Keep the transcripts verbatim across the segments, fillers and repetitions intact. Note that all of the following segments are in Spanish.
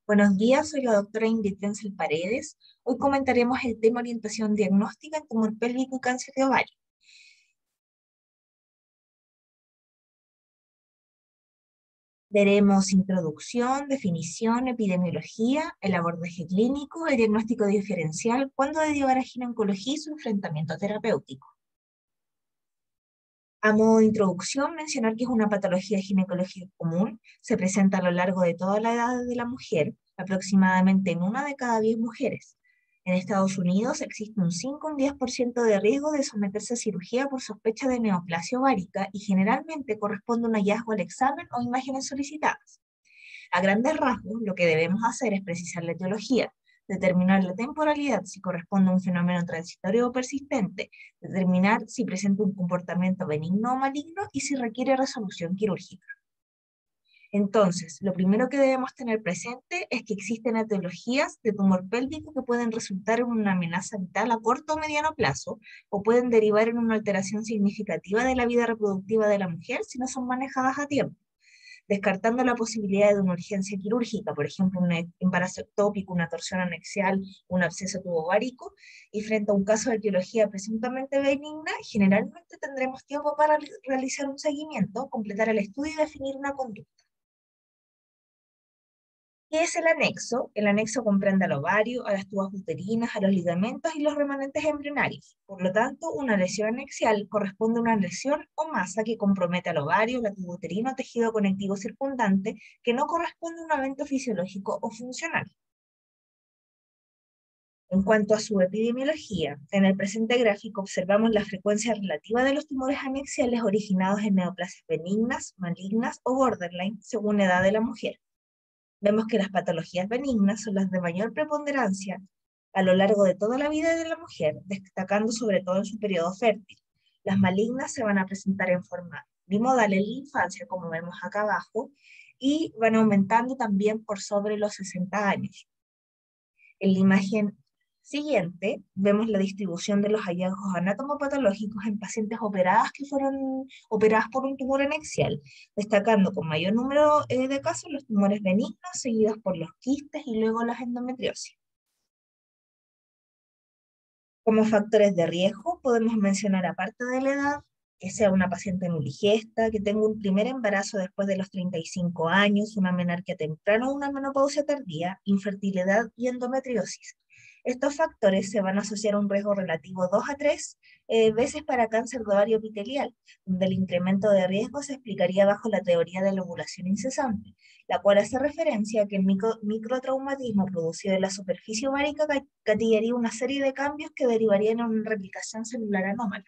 Buenos días, soy la doctora Ingrid Wenzel Paredes. Hoy comentaremos el tema orientación diagnóstica en tumor pélvico y cáncer de ovario. Veremos introducción, definición, epidemiología, el abordaje clínico, el diagnóstico diferencial, cuándo derivar a ginecología y su enfrentamiento terapéutico. A modo de introducción, mencionar que es una patología ginecológica común, se presenta a lo largo de toda la edad de la mujer, aproximadamente en una de cada diez mujeres. En Estados Unidos existe un cinco a un diez por ciento de riesgo de someterse a cirugía por sospecha de neoplasia ovárica y generalmente corresponde un hallazgo al examen o imágenes solicitadas. A grandes rasgos, lo que debemos hacer es precisar la etiología, determinar la temporalidad si corresponde a un fenómeno transitorio o persistente, determinar si presenta un comportamiento benigno o maligno y si requiere resolución quirúrgica. Entonces, lo primero que debemos tener presente es que existen etiologías de tumor pélvico que pueden resultar en una amenaza vital a corto o mediano plazo o pueden derivar en una alteración significativa de la vida reproductiva de la mujer si no son manejadas a tiempo, descartando la posibilidad de una urgencia quirúrgica, por ejemplo, un embarazo ectópico, una torsión anexial, un absceso tubovárico, y frente a un caso de etiología presuntamente benigna, generalmente tendremos tiempo para realizar un seguimiento, completar el estudio y definir una conducta. ¿Qué es el anexo? El anexo comprende al ovario, a las tubas uterinas, a los ligamentos y los remanentes embrionarios. Por lo tanto, una lesión anexial corresponde a una lesión o masa que compromete al ovario, la tuba uterina o tejido conectivo circundante, que no corresponde a un evento fisiológico o funcional. En cuanto a su epidemiología, en el presente gráfico observamos la frecuencia relativa de los tumores anexiales originados en neoplasias benignas, malignas o borderline, según la edad de la mujer. Vemos que las patologías benignas son las de mayor preponderancia a lo largo de toda la vida de la mujer, destacando sobre todo en su periodo fértil. Las malignas se van a presentar en forma bimodal en la infancia, como vemos acá abajo, y van aumentando también por sobre los sesenta años. En la imagen siguiente vemos la distribución de los hallazgos anatomopatológicos en pacientes operadas que fueron operadas por un tumor anexial, destacando con mayor número eh, de casos los tumores benignos, seguidos por los quistes y luego las endometriosis. Como factores de riesgo podemos mencionar, aparte de la edad, que sea una paciente nuligesta, que tenga un primer embarazo después de los treinta y cinco años, una menarquia temprana o una menopausia tardía, infertilidad y endometriosis. Estos factores se van a asociar a un riesgo relativo dos a tres eh, veces para cáncer de ovario epitelial, donde el incremento de riesgo se explicaría bajo la teoría de la ovulación incesante, la cual hace referencia a que el micro, microtraumatismo producido en la superficie ovárica gatillaría una serie de cambios que derivarían en una replicación celular anómala.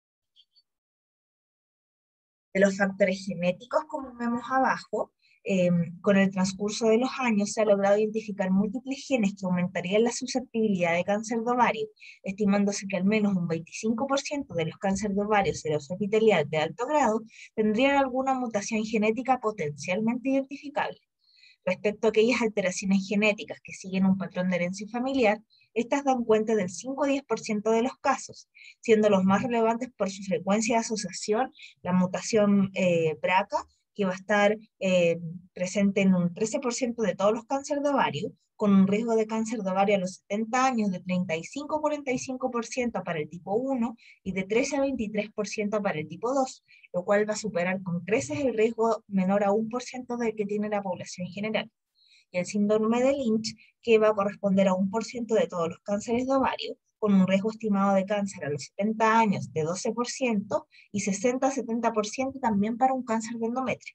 De los factores genéticos, como vemos abajo, eh, con el transcurso de los años se ha logrado identificar múltiples genes que aumentarían la susceptibilidad de cáncer de ovario, estimándose que al menos un veinticinco por ciento de los cánceres de ovario seroso-epitelial de alto grado tendrían alguna mutación genética potencialmente identificable. Respecto a aquellas alteraciones genéticas que siguen un patrón de herencia familiar, estas dan cuenta del cinco a diez por ciento de los casos, siendo los más relevantes por su frecuencia de asociación la mutación eh, B R C A, que va a estar eh, presente en un trece por ciento de todos los cánceres de ovario, con un riesgo de cáncer de ovario a los setenta años de treinta y cinco a cuarenta y cinco por ciento para el tipo uno y de trece a veintitrés por ciento para el tipo dos, lo cual va a superar con creces el riesgo menor a uno por ciento del que tiene la población general. Y el síndrome de Lynch, que va a corresponder a uno por ciento de todos los cánceres de ovario, con un riesgo estimado de cáncer a los setenta años de doce por ciento y sesenta a setenta por ciento también para un cáncer de endometrio.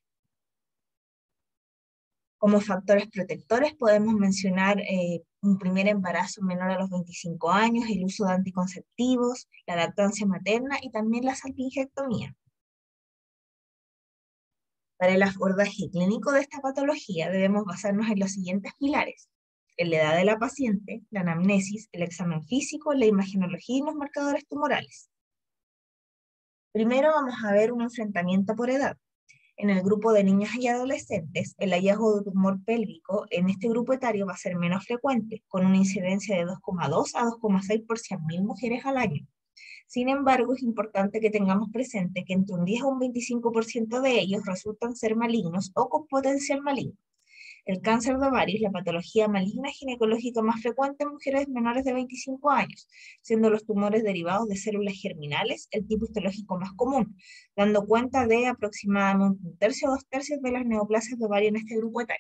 Como factores protectores podemos mencionar eh, un primer embarazo menor a los veinticinco años, el uso de anticonceptivos, la lactancia materna y también la salpingectomía. Para el abordaje clínico de esta patología debemos basarnos en los siguientes pilares: en la edad de la paciente, la anamnesis, el examen físico, la imagenología y los marcadores tumorales. Primero vamos a ver un enfrentamiento por edad. En el grupo de niñas y adolescentes, el hallazgo de tumor pélvico en este grupo etario va a ser menos frecuente, con una incidencia de dos coma dos a dos coma seis por cien mil mujeres al año. Sin embargo, es importante que tengamos presente que entre un diez a un veinticinco por ciento de ellos resultan ser malignos o con potencial maligno. El cáncer de ovario es la patología maligna ginecológica más frecuente en mujeres menores de veinticinco años, siendo los tumores derivados de células germinales el tipo histológico más común, dando cuenta de aproximadamente un tercio o dos tercios de las neoplasias de ovario en este grupo etario.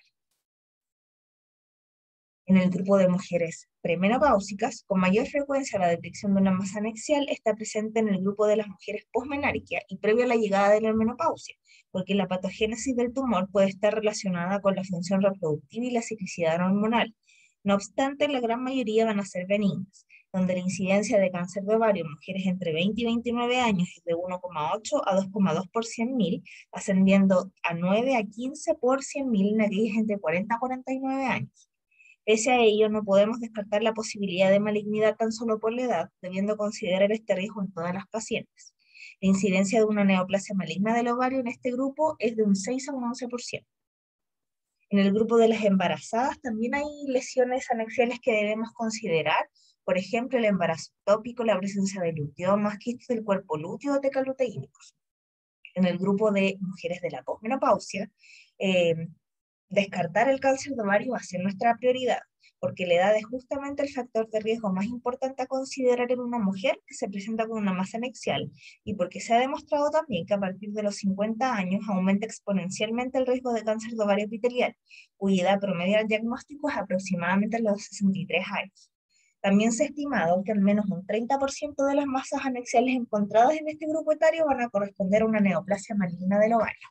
En el grupo de mujeres premenopáusicas, con mayor frecuencia la detección de una masa anexial está presente en el grupo de las mujeres posmenárquea y previo a la llegada de la menopausia, porque la patogénesis del tumor puede estar relacionada con la función reproductiva y la ciclicidad hormonal. No obstante, la gran mayoría van a ser benignas, donde la incidencia de cáncer de ovario en mujeres entre veinte y veintinueve años es de uno coma ocho a dos coma dos por cien mil, ascendiendo a nueve a quince por cien mil en aquellas entre cuarenta a cuarenta y nueve años. Pese a ello, no podemos descartar la posibilidad de malignidad tan solo por la edad, debiendo considerar este riesgo en todas las pacientes. La incidencia de una neoplasia maligna del ovario en este grupo es de un seis a un once por ciento. En el grupo de las embarazadas también hay lesiones anexiales que debemos considerar, por ejemplo, el embarazo ectópico, la presencia de luteomas, quistes del cuerpo lúteo o tecaluteínicos. En el grupo de mujeres de la posmenopausia, eh, descartar el cáncer de ovario va a ser nuestra prioridad, porque la edad es justamente el factor de riesgo más importante a considerar en una mujer que se presenta con una masa anexial, y porque se ha demostrado también que a partir de los cincuenta años aumenta exponencialmente el riesgo de cáncer de ovario epitelial, cuya edad promedio al diagnóstico es aproximadamente los sesenta y tres años. También se ha estimado que al menos un treinta por ciento de las masas anexiales encontradas en este grupo etario van a corresponder a una neoplasia maligna del ovario.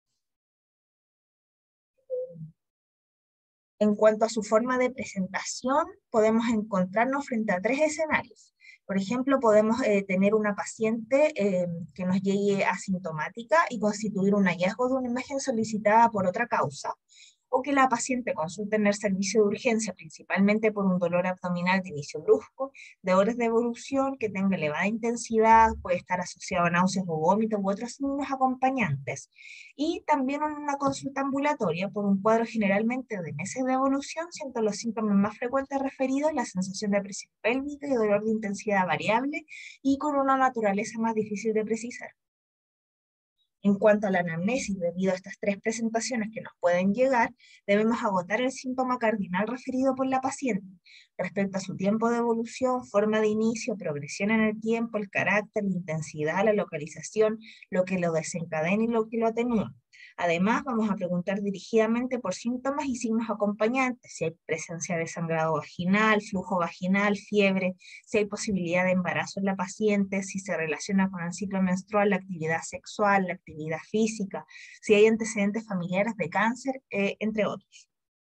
En cuanto a su forma de presentación, podemos encontrarnos frente a tres escenarios. Por ejemplo, podemos eh, tener una paciente eh, que nos llegue asintomática y constituir un hallazgo de una imagen solicitada por otra causa, o que la paciente consulte en el servicio de urgencia, principalmente por un dolor abdominal de inicio brusco, de horas de evolución, que tenga elevada intensidad, puede estar asociado a náuseas o vómitos u otros signos acompañantes, y también en una consulta ambulatoria por un cuadro generalmente de meses de evolución, siendo los síntomas más frecuentes referidos la sensación de presión pélvica y dolor de intensidad variable, y con una naturaleza más difícil de precisar. En cuanto a la anamnesis, debido a estas tres presentaciones que nos pueden llegar, debemos agotar el síntoma cardinal referido por la paciente, respecto a su tiempo de evolución, forma de inicio, progresión en el tiempo, el carácter, la intensidad, la localización, lo que lo desencadena y lo que lo atenúa. Además, vamos a preguntar dirigidamente por síntomas y signos acompañantes, si hay presencia de sangrado vaginal, flujo vaginal, fiebre, si hay posibilidad de embarazo en la paciente, si se relaciona con el ciclo menstrual, la actividad sexual, la actividad física, si hay antecedentes familiares de cáncer, eh, entre otros.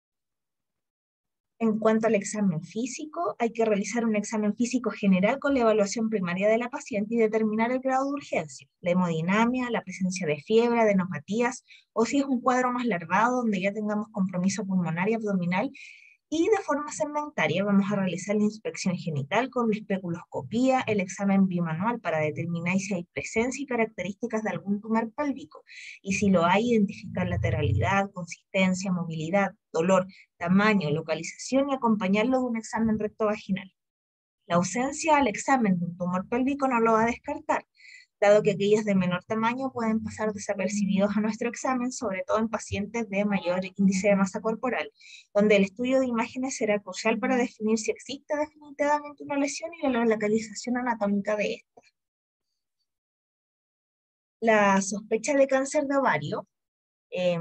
En cuanto al examen físico, hay que realizar un examen físico general con la evaluación primaria de la paciente y determinar el grado de urgencia, la hemodinamia, la presencia de fiebre, adenopatías, o si es un cuadro más larvado donde ya tengamos compromiso pulmonar y abdominal. Y de forma segmentaria vamos a realizar la inspección genital con la especuloscopía, el examen bimanual para determinar si hay presencia y características de algún tumor pélvico, y si lo hay, identificar lateralidad, consistencia, movilidad, dolor, tamaño, localización y acompañarlo de un examen rectovaginal. La ausencia al examen de un tumor pélvico no lo va a descartar, dado que aquellos de menor tamaño pueden pasar desapercibidos a nuestro examen, sobre todo en pacientes de mayor índice de masa corporal, donde el estudio de imágenes será crucial para definir si existe definitivamente una lesión y la localización anatómica de esta. La sospecha de cáncer de ovario eh,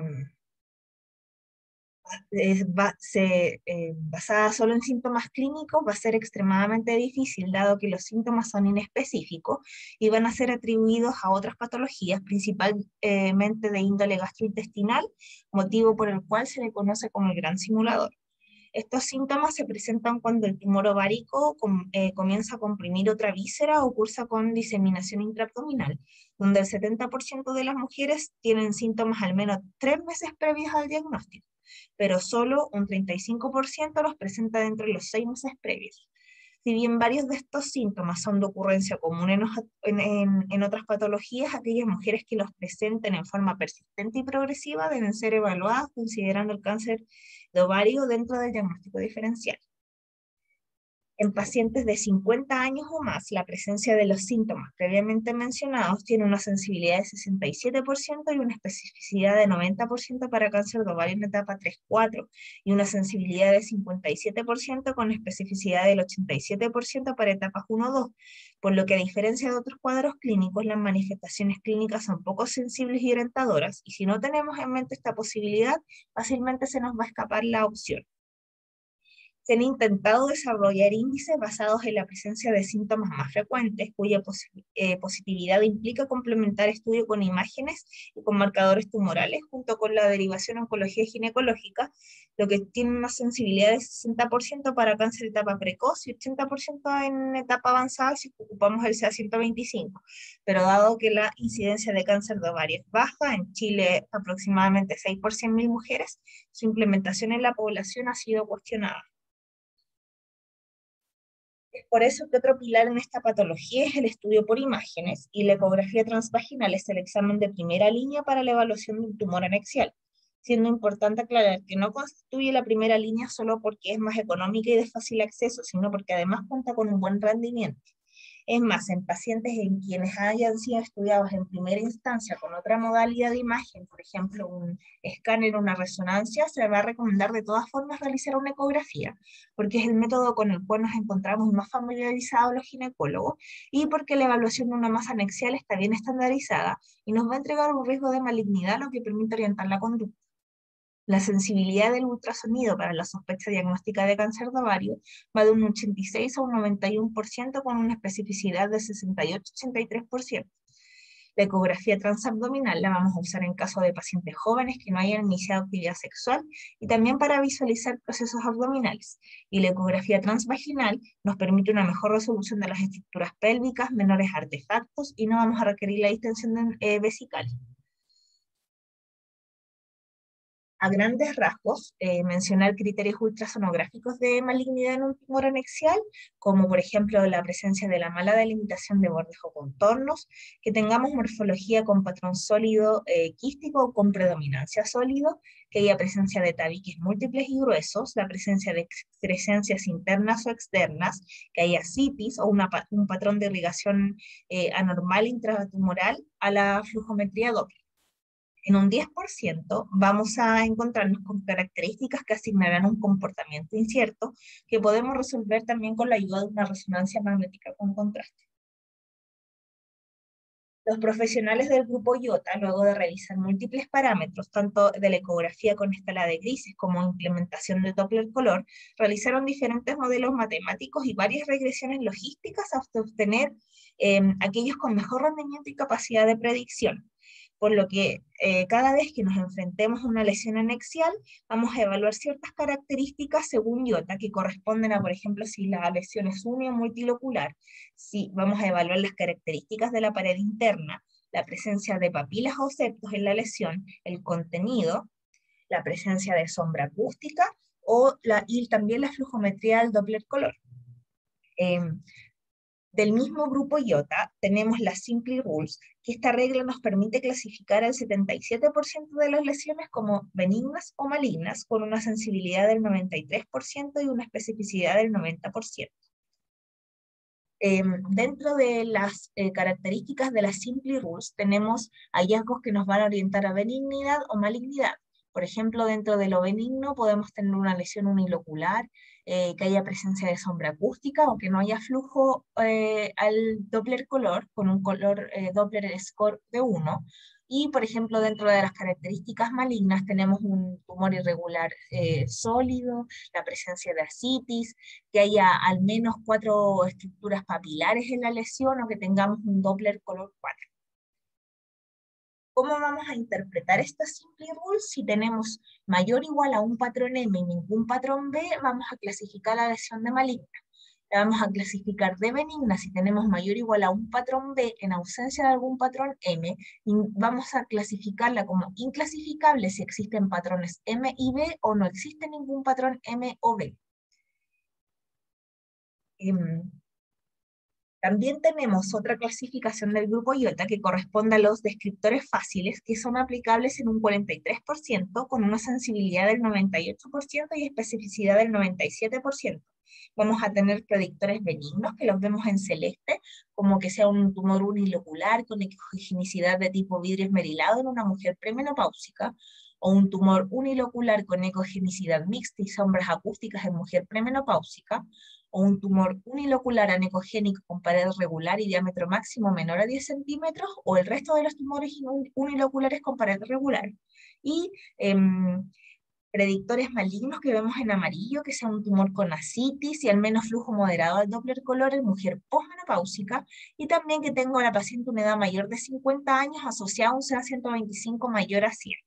es, va, se, eh, basada solo en síntomas clínicos va a ser extremadamente difícil, dado que los síntomas son inespecíficos y van a ser atribuidos a otras patologías, principalmente de índole gastrointestinal, motivo por el cual se le conoce como el gran simulador. Estos síntomas se presentan cuando el tumor ovárico com, eh, comienza a comprimir otra víscera o cursa con diseminación intraabdominal, donde el setenta por ciento de las mujeres tienen síntomas al menos tres meses previos al diagnóstico, pero solo un treinta y cinco por ciento los presenta dentro de los seis meses previos. Si bien varios de estos síntomas son de ocurrencia común en, en, en, en otras patologías, aquellas mujeres que los presenten en forma persistente y progresiva deben ser evaluadas considerando el cáncer de ovario dentro del diagnóstico diferencial. En pacientes de cincuenta años o más, la presencia de los síntomas previamente mencionados tiene una sensibilidad de sesenta y siete por ciento y una especificidad de noventa por ciento para cáncer de ovario en etapa tres cuatro, y una sensibilidad de cincuenta y siete por ciento con especificidad del ochenta y siete por ciento para etapas uno dos, por lo que a diferencia de otros cuadros clínicos, las manifestaciones clínicas son poco sensibles y orientadoras, y si no tenemos en mente esta posibilidad, fácilmente se nos va a escapar la opción. Se han intentado desarrollar índices basados en la presencia de síntomas más frecuentes, cuya posi eh, positividad implica complementar estudio con imágenes y con marcadores tumorales, junto con la derivación oncología ginecológica, lo que tiene una sensibilidad de sesenta por ciento para cáncer de etapa precoz y ochenta por ciento en etapa avanzada si ocupamos el C A ciento veinticinco. Pero dado que la incidencia de cáncer de ovario es baja, en Chile aproximadamente seis por cien mil mujeres, su implementación en la población ha sido cuestionada. Es por eso que otro pilar en esta patología es el estudio por imágenes, y la ecografía transvaginal es el examen de primera línea para la evaluación de un tumor anexial, siendo importante aclarar que no constituye la primera línea solo porque es más económica y de fácil acceso, sino porque además cuenta con un buen rendimiento. Es más, en pacientes en quienes hayan sido estudiados en primera instancia con otra modalidad de imagen, por ejemplo, un escáner o una resonancia, se va a recomendar de todas formas realizar una ecografía, porque es el método con el cual nos encontramos más familiarizados los ginecólogos, y porque la evaluación de una masa anexial está bien estandarizada y nos va a entregar un riesgo de malignidad, lo que permite orientar la conducta. La sensibilidad del ultrasonido para la sospecha diagnóstica de cáncer de ovario va de un ochenta y seis a un noventa y uno por ciento con una especificidad de sesenta y ocho a ochenta y tres por ciento. La ecografía transabdominal la vamos a usar en caso de pacientes jóvenes que no hayan iniciado actividad sexual y también para visualizar procesos abdominales. Y la ecografía transvaginal nos permite una mejor resolución de las estructuras pélvicas, menores artefactos, y no vamos a requerir la distensión de, eh, vesical. A grandes rasgos, eh, mencionar criterios ultrasonográficos de malignidad en un tumor anexial, como por ejemplo la presencia de la mala delimitación de bordes o contornos, que tengamos morfología con patrón sólido eh, quístico o con predominancia sólido, que haya presencia de tabiques múltiples y gruesos, la presencia de excrescencias internas o externas, que haya citis o una, un patrón de irrigación eh, anormal intratumoral a la flujometría Doppler. En un diez por ciento vamos a encontrarnos con características que asignarán un comportamiento incierto, que podemos resolver también con la ayuda de una resonancia magnética con contraste. Los profesionales del grupo IOTA, luego de revisar múltiples parámetros, tanto de la ecografía con escala de grises como implementación de Doppler color, realizaron diferentes modelos matemáticos y varias regresiones logísticas hasta obtener eh, aquellos con mejor rendimiento y capacidad de predicción. Por lo que eh, cada vez que nos enfrentemos a una lesión anexial, vamos a evaluar ciertas características según IOTA, que corresponden a, por ejemplo, si la lesión es uni o multilocular, si vamos a evaluar las características de la pared interna, la presencia de papilas o septos en la lesión, el contenido, la presencia de sombra acústica o la, y también la flujometría del Doppler color. Eh, Del mismo grupo IOTA tenemos la Simply Rules, que esta regla nos permite clasificar al setenta y siete por ciento de las lesiones como benignas o malignas, con una sensibilidad del noventa y tres por ciento y una especificidad del noventa por ciento. Eh, dentro de las eh, características de las Simply Rules tenemos hallazgos que nos van a orientar a benignidad o malignidad. Por ejemplo, dentro de lo benigno podemos tener una lesión unilocular, eh, que haya presencia de sombra acústica o que no haya flujo eh, al Doppler color, con un color eh, Doppler score de uno. Y, por ejemplo, dentro de las características malignas tenemos un tumor irregular eh, sólido, la presencia de ascitis, que haya al menos cuatro estructuras papilares en la lesión o que tengamos un Doppler color cuatro. ¿Cómo vamos a interpretar esta simple rule? Si tenemos mayor o igual a un patrón M y ningún patrón B, vamos a clasificar la lesión de maligna. La vamos a clasificar de benigna si tenemos mayor o igual a un patrón B en ausencia de algún patrón M, y vamos a clasificarla como inclasificable si existen patrones M y B o no existe ningún patrón M o B. Eh, También tenemos otra clasificación del grupo IOTA que corresponde a los descriptores fáciles, que son aplicables en un cuarenta y tres por ciento, con una sensibilidad del noventa y ocho por ciento y especificidad del noventa y siete por ciento. Vamos a tener predictores benignos, que los vemos en celeste, como que sea un tumor unilocular con ecogenicidad de tipo vidrio esmerilado en una mujer premenopáusica, o un tumor unilocular con ecogenicidad mixta y sombras acústicas en mujer premenopáusica, o un tumor unilocular anecogénico con pared regular y diámetro máximo menor a diez centímetros, o el resto de los tumores uniloculares con pared regular. Y eh, predictores malignos que vemos en amarillo, que sea un tumor con ascitis y al menos flujo moderado al Doppler color en mujer posmenopáusica, y también que tenga a la paciente una edad mayor de cincuenta años asociada a un C A ciento veinticinco mayor a cien.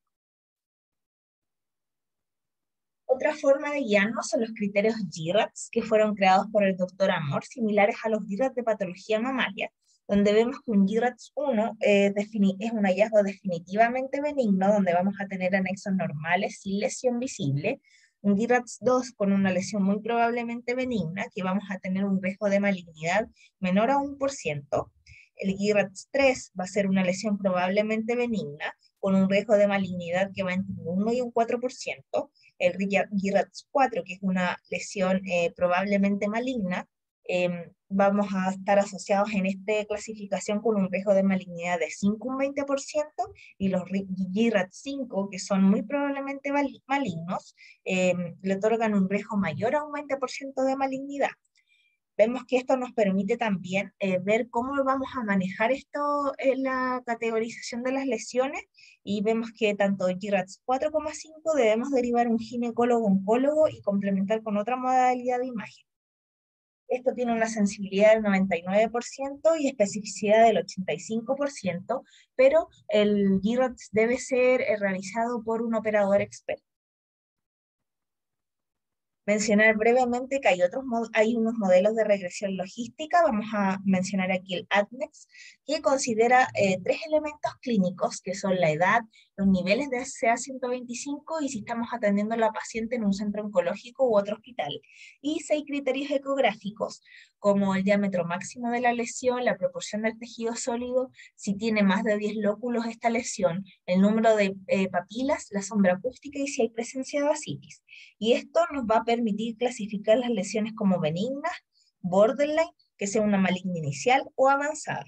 Otra forma de guiarnos son los criterios G R A T S, que fueron creados por el doctor Amor, similares a los G R A T de patología mamaria, donde vemos que un G R A T S uno eh, es un hallazgo definitivamente benigno, donde vamos a tener anexos normales sin lesión visible, un G R A T S dos con una lesión muy probablemente benigna, que vamos a tener un riesgo de malignidad menor a un por ciento, el G R A T S tres va a ser una lesión probablemente benigna, con un riesgo de malignidad que va entre un uno y un cuatro por ciento, el G R A T S cuatro, que es una lesión eh, probablemente maligna, eh, vamos a estar asociados en esta clasificación con un riesgo de malignidad de cinco a un veinte por ciento, y los G R A T cinco, que son muy probablemente malignos, eh, le otorgan un riesgo mayor a un veinte por ciento de malignidad. Vemos que esto nos permite también eh, ver cómo vamos a manejar esto en la categorización de las lesiones, y vemos que tanto G R A T S cuatro como cinco debemos derivar un ginecólogo-oncólogo y complementar con otra modalidad de imagen. Esto tiene una sensibilidad del noventa y nueve por ciento y especificidad del ochenta y cinco por ciento, pero el G R A T S debe ser eh, realizado por un operador experto. Mencionar brevemente que hay, otros, hay unos modelos de regresión logística. Vamos a mencionar aquí el A D M E X, que considera eh, tres elementos clínicos, que son la edad, los niveles de C A ciento veinticinco y si estamos atendiendo a la paciente en un centro oncológico u otro hospital, y seis criterios ecográficos, como el diámetro máximo de la lesión, la proporción del tejido sólido, si tiene más de diez lóculos esta lesión, el número de eh, papilas, la sombra acústica y si hay presencia de ascitis. Y esto nos va a permitir clasificar las lesiones como benignas, borderline, que sea una maligna inicial, o avanzada.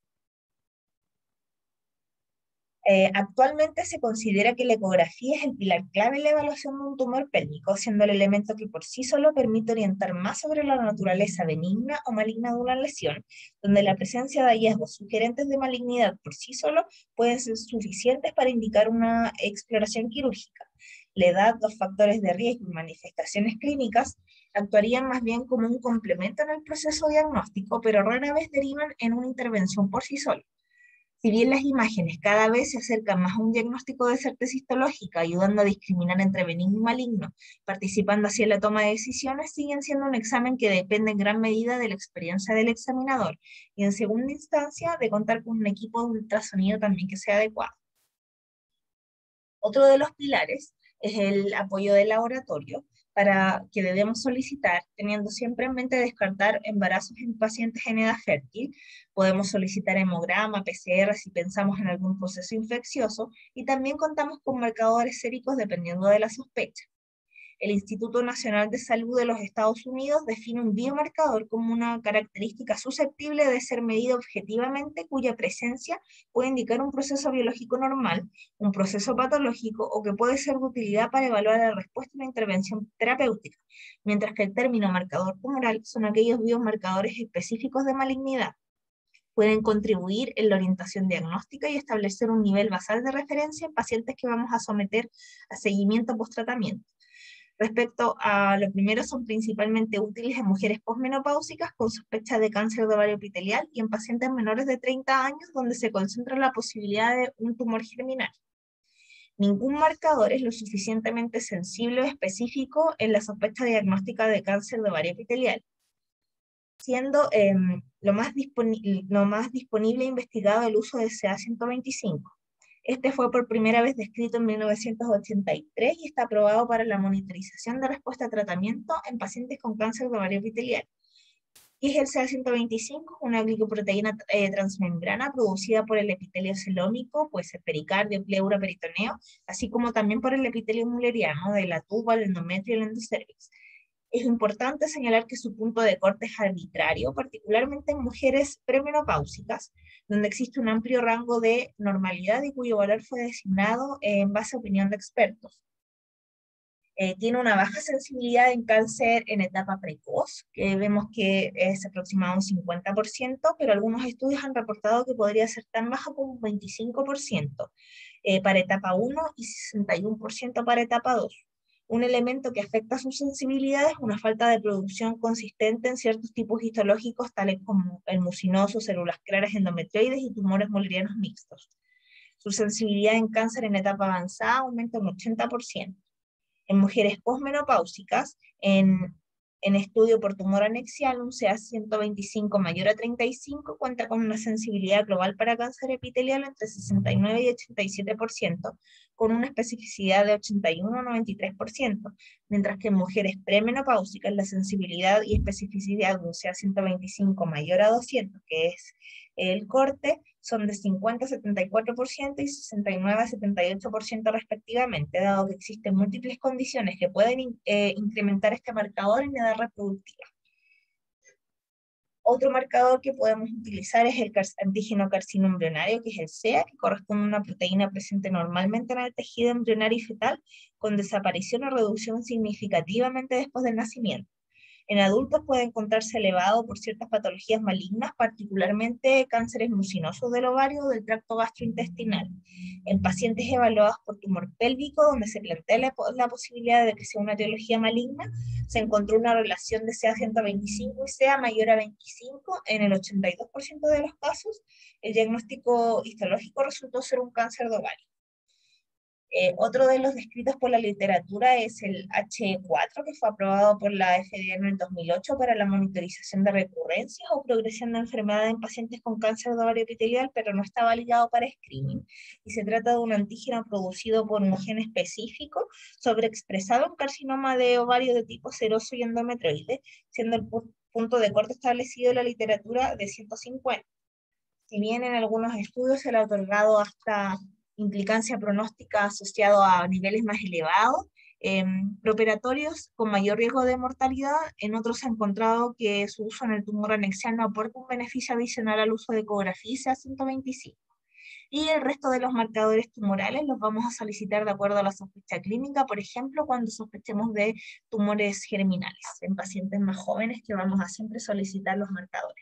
Eh, actualmente se considera que la ecografía es el pilar clave en la evaluación de un tumor pélvico, siendo el elemento que por sí solo permite orientar más sobre la naturaleza benigna o maligna de una lesión, donde la presencia de hallazgos sugerentes de malignidad por sí solo pueden ser suficientes para indicar una exploración quirúrgica. La edad, los factores de riesgo y manifestaciones clínicas actuarían más bien como un complemento en el proceso diagnóstico, pero rara vez derivan en una intervención por sí sola. Si bien las imágenes cada vez se acercan más a un diagnóstico de certeza histológica, ayudando a discriminar entre benigno y maligno, participando así en la toma de decisiones, siguen siendo un examen que depende en gran medida de la experiencia del examinador y, en segunda instancia, de contar con un equipo de ultrasonido también que sea adecuado. Otro de los pilares es el apoyo del laboratorio, para que debemos solicitar, teniendo siempre en mente descartar embarazos en pacientes en edad fértil. Podemos solicitar hemograma, P C R si pensamos en algún proceso infeccioso, y también contamos con marcadores séricos dependiendo de la sospecha. El Instituto Nacional de Salud de los Estados Unidos define un biomarcador como una característica susceptible de ser medida objetivamente, cuya presencia puede indicar un proceso biológico normal, un proceso patológico o que puede ser de utilidad para evaluar la respuesta a una intervención terapéutica, mientras que el término marcador tumoral son aquellos biomarcadores específicos de malignidad. Pueden contribuir en la orientación diagnóstica y establecer un nivel basal de referencia en pacientes que vamos a someter a seguimiento post-tratamiento. Respecto a lo primero, son principalmente útiles en mujeres posmenopáusicas con sospecha de cáncer de ovario epitelial y en pacientes menores de treinta años donde se concentra la posibilidad de un tumor germinal. Ningún marcador es lo suficientemente sensible o específico en la sospecha diagnóstica de cáncer de ovario epitelial, siendo eh, lo, más lo más disponible e investigado el uso de C A ciento veinticinco. Este fue por primera vez descrito en mil novecientos ochenta y tres y está aprobado para la monitorización de respuesta a tratamiento en pacientes con cáncer de ovario epitelial. Y es el C A ciento veinticinco, una glicoproteína eh, transmembrana producida por el epitelio celómico, pues el pericardio, pleura, peritoneo, así como también por el epitelio mulleriano de la tuba, el endometrio y el endocervix. Es importante señalar que su punto de corte es arbitrario, particularmente en mujeres premenopáusicas, donde existe un amplio rango de normalidad y cuyo valor fue designado en base a opinión de expertos. Eh, tiene una baja sensibilidad en cáncer en etapa precoz, que vemos que es aproximado a un cincuenta por ciento, pero algunos estudios han reportado que podría ser tan baja como un veinticinco por ciento eh, para etapa uno y sesenta y uno por ciento para etapa dos. Un elemento que afecta su sensibilidad es una falta de producción consistente en ciertos tipos histológicos, tales como el mucinoso, células claras endometrioides y tumores mullerianos mixtos. Su sensibilidad en cáncer en etapa avanzada aumenta un ochenta por ciento. En mujeres posmenopáusicas, en, en estudio por tumor anexial, un C A ciento veinticinco mayor a treinta y cinco cuenta con una sensibilidad global para cáncer epitelial entre sesenta y nueve y ochenta y siete por ciento, con una especificidad de ochenta y uno a noventa y tres por ciento, mientras que en mujeres premenopáusicas la sensibilidad y especificidad de un C A ciento veinticinco mayor a doscientos, que es el corte, son de cincuenta a setenta y cuatro por ciento y sesenta y nueve a setenta y ocho por ciento respectivamente, dado que existen múltiples condiciones que pueden eh, incrementar este marcador en edad reproductiva. Otro marcador que podemos utilizar es el antígeno carcino embrionario, que es el C E A, que corresponde a una proteína presente normalmente en el tejido embrionario y fetal, con desaparición o reducción significativamente después del nacimiento. En adultos puede encontrarse elevado por ciertas patologías malignas, particularmente cánceres mucinosos del ovario o del tracto gastrointestinal. En pacientes evaluados por tumor pélvico, donde se plantea la, la posibilidad de que sea una etiología maligna, se encontró una relación de C A ciento veinticinco y C A mayor a veinticinco en el ochenta y dos por ciento de los casos. El diagnóstico histológico resultó ser un cáncer de ovario. Eh, otro de los descritos por la literatura es el H E cuatro, que fue aprobado por la F D A en el dos mil ocho para la monitorización de recurrencias o progresión de enfermedad en pacientes con cáncer de ovario epitelial, pero no está validado para screening. Y se trata de un antígeno producido por un gen específico sobreexpresado en carcinoma de ovario de tipo seroso y endometrioide, siendo el pu punto de corte establecido en la literatura de ciento cincuenta. Si bien en algunos estudios se le ha otorgado hasta implicancia pronóstica asociado a niveles más elevados, eh, preoperatorios con mayor riesgo de mortalidad, en otros se ha encontrado que su uso en el tumor anexial no aporta un beneficio adicional al uso de ecografía C A ciento veinticinco. Y el resto de los marcadores tumorales los vamos a solicitar de acuerdo a la sospecha clínica, por ejemplo, cuando sospechemos de tumores germinales. En pacientes más jóvenes que vamos a siempre solicitar los marcadores.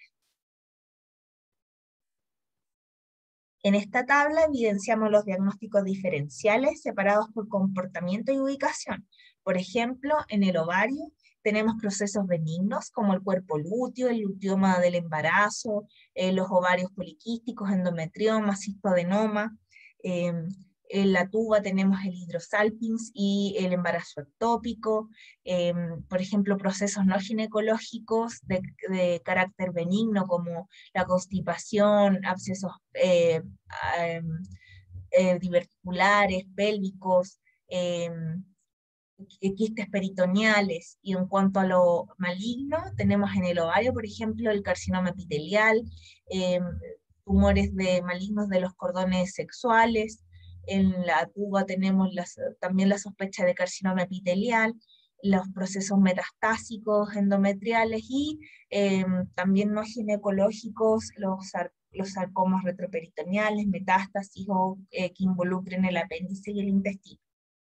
En esta tabla evidenciamos los diagnósticos diferenciales separados por comportamiento y ubicación. Por ejemplo, en el ovario tenemos procesos benignos como el cuerpo lúteo, el luteoma del embarazo, eh, los ovarios poliquísticos, endometrioma, cistoadenoma. Eh, en la tuba tenemos el hidrosalpinx y el embarazo ectópico. Eh, por ejemplo, procesos no ginecológicos de, de carácter benigno como la constipación, abscesos eh, eh, eh, diverticulares, pélvicos, eh, quistes peritoneales. Y en cuanto a lo maligno, tenemos en el ovario, por ejemplo, el carcinoma epitelial, eh, tumores de malignos de los cordones sexuales. En la tuba tenemos las, también la sospecha de carcinoma epitelial, los procesos metastásicos endometriales y eh, también no ginecológicos, los, los sarcomas retroperitoneales, metástasis o eh, que involucren el apéndice y el intestino.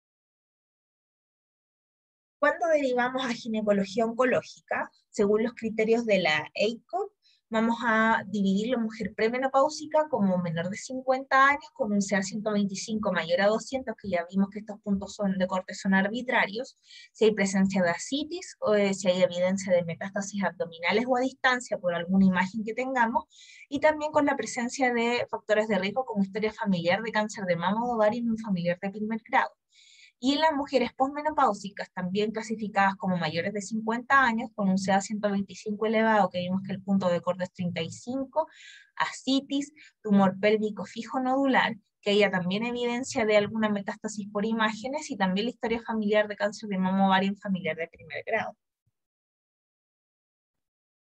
Cuando derivamos a ginecología oncológica, según los criterios de la E I C O, vamos a dividir la mujer premenopáusica como menor de cincuenta años con un C A ciento veinticinco mayor a doscientos, que ya vimos que estos puntos son de corte son arbitrarios, si hay presencia de ascitis o eh, si hay evidencia de metástasis abdominales o a distancia por alguna imagen que tengamos, y también con la presencia de factores de riesgo como historia familiar de cáncer de mama o ovario en un familiar de primer grado. Y en las mujeres posmenopáusicas, también clasificadas como mayores de cincuenta años, con un C A ciento veinticinco elevado, que vimos que el punto de corte es treinta y cinco, ascitis, tumor pélvico fijo nodular, que haya también evidencia de alguna metástasis por imágenes, y también la historia familiar de cáncer de mama ovario en familiar de primer grado.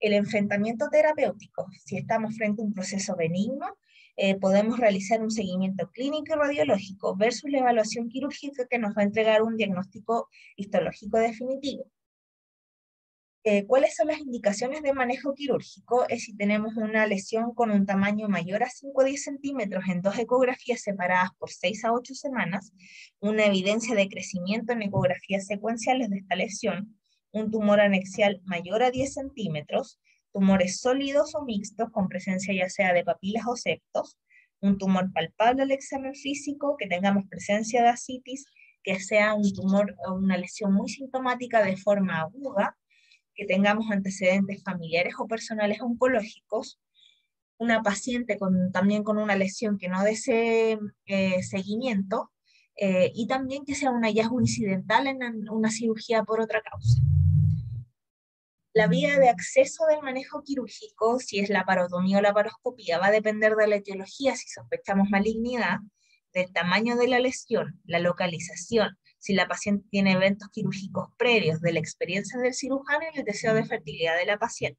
El enfrentamiento terapéutico. Si estamos frente a un proceso benigno, eh, podemos realizar un seguimiento clínico y radiológico versus la evaluación quirúrgica que nos va a entregar un diagnóstico histológico definitivo. Eh, ¿Cuáles son las indicaciones de manejo quirúrgico? Es si tenemos una lesión con un tamaño mayor a cinco a diez centímetros en dos ecografías separadas por seis a ocho semanas, una evidencia de crecimiento en ecografías secuenciales de esta lesión, un tumor anexial mayor a diez centímetros, tumores sólidos o mixtos con presencia ya sea de papilas o septos, un tumor palpable al examen físico, que tengamos presencia de ascitis, que sea un tumor o una lesión muy sintomática de forma aguda, que tengamos antecedentes familiares o personales oncológicos, una paciente con, también con una lesión que no desee eh, seguimiento, eh, y también que sea un hallazgo incidental en una cirugía por otra causa. La vía de acceso del manejo quirúrgico, si es la parotomía o la paroscopía, va a depender de la etiología, si sospechamos malignidad, del tamaño de la lesión, la localización, si la paciente tiene eventos quirúrgicos previos, de la experiencia del cirujano y el deseo de fertilidad de la paciente.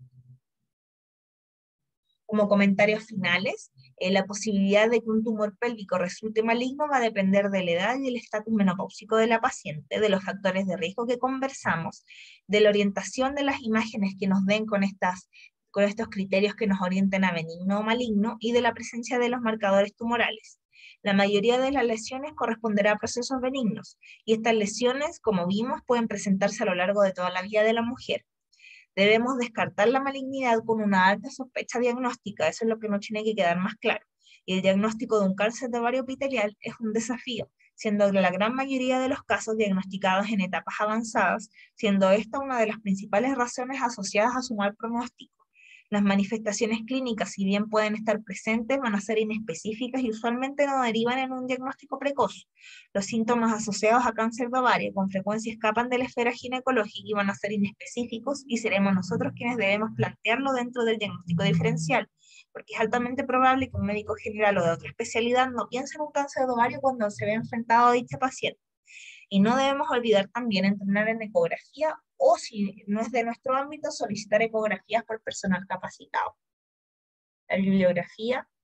Como comentarios finales, eh, la posibilidad de que un tumor pélvico resulte maligno va a depender de la edad y el estatus menopáusico de la paciente, de los factores de riesgo que conversamos, de la orientación de las imágenes que nos den con, estas, con estos criterios que nos orienten a benigno o maligno, y de la presencia de los marcadores tumorales. La mayoría de las lesiones corresponderá a procesos benignos, y estas lesiones, como vimos, pueden presentarse a lo largo de toda la vida de la mujer. Debemos descartar la malignidad con una alta sospecha diagnóstica, eso es lo que nos tiene que quedar más claro. Y el diagnóstico de un cáncer de ovario epitelial es un desafío, siendo la gran mayoría de los casos diagnosticados en etapas avanzadas, siendo esta una de las principales razones asociadas a su mal pronóstico. Las manifestaciones clínicas, si bien pueden estar presentes, van a ser inespecíficas y usualmente no derivan en un diagnóstico precoz. Los síntomas asociados a cáncer de ovario con frecuencia escapan de la esfera ginecológica y van a ser inespecíficos, y seremos nosotros quienes debemos plantearlo dentro del diagnóstico diferencial, porque es altamente probable que un médico general o de otra especialidad no piense en un cáncer de ovario cuando se ve enfrentado a dicha paciente. Y no debemos olvidar también entrenar en ecografía, o si no es de nuestro ámbito, solicitar ecografías por personal capacitado. La bibliografía